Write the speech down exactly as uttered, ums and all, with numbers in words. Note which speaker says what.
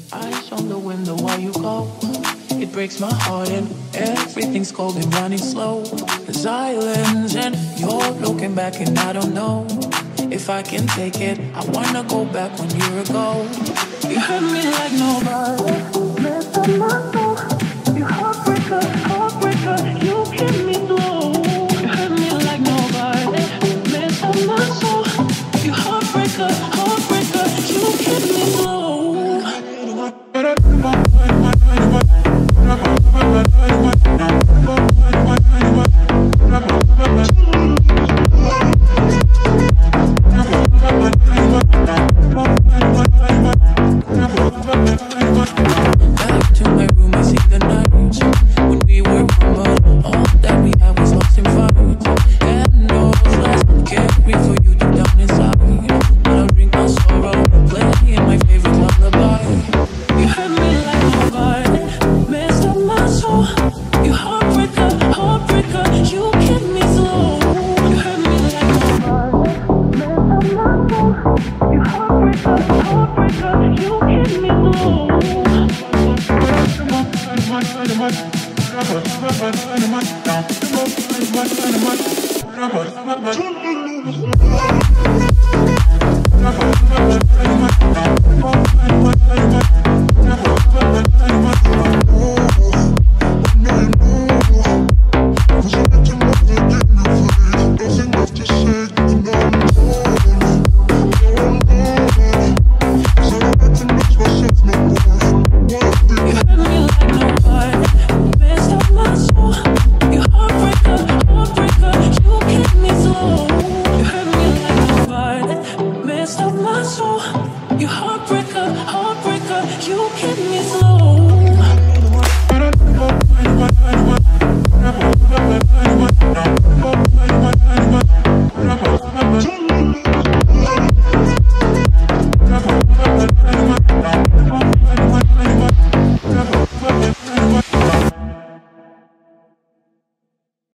Speaker 1: Eyes on the window while you go. It breaks my heart and everything's cold and running slow. The silence and you're looking back and I don't know if I can take it. I wanna go back one year ago. You hurt me like nobody. Mess up my soul. You heartbreaker, heartbreaker. You keep me low. You hurt me like nobody. Mess up my soul. You heartbreaker, heartbreaker. You keep me low. Back to my room, I see the nights when we were rumble. All that we had was lost in fights. And no last carry for you deep down inside. When I drink my sorrow, playing my favorite lullaby. You hurt me like nobody, messed up my soul. You heartbreaker, heartbreaker, you keep me slow. You hurt me like nobody, messed up my soul. You heartbreaker, heartbreaker, you keep me low. Dynamite.